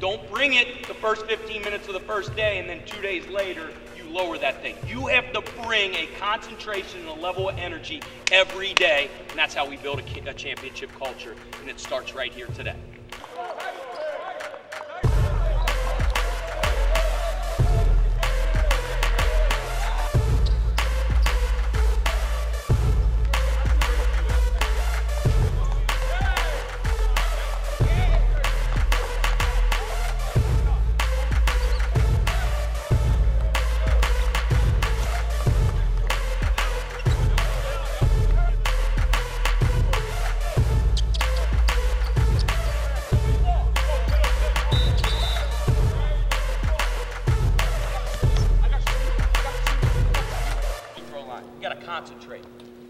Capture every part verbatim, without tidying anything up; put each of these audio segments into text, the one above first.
Don't bring it the first fifteen minutes of the first day and then two days later you lower that thing. You have to bring a concentration and a level of energy every day, and that's how we build a, a championship culture, and it starts right here today. You gotta concentrate.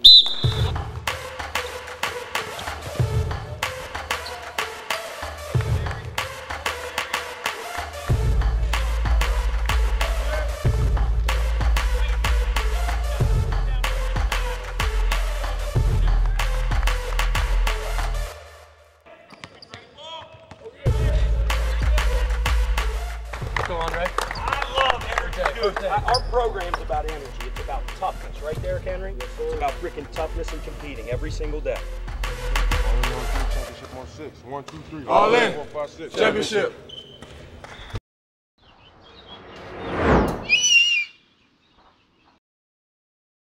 Go on, Ray. I love energy. Dude, our program's about energy. It's about toughness, right there, Henry? Yes, it's about freaking toughness and competing every single day. Championship on six. One, two, three. All in. Four, five, six. Championship.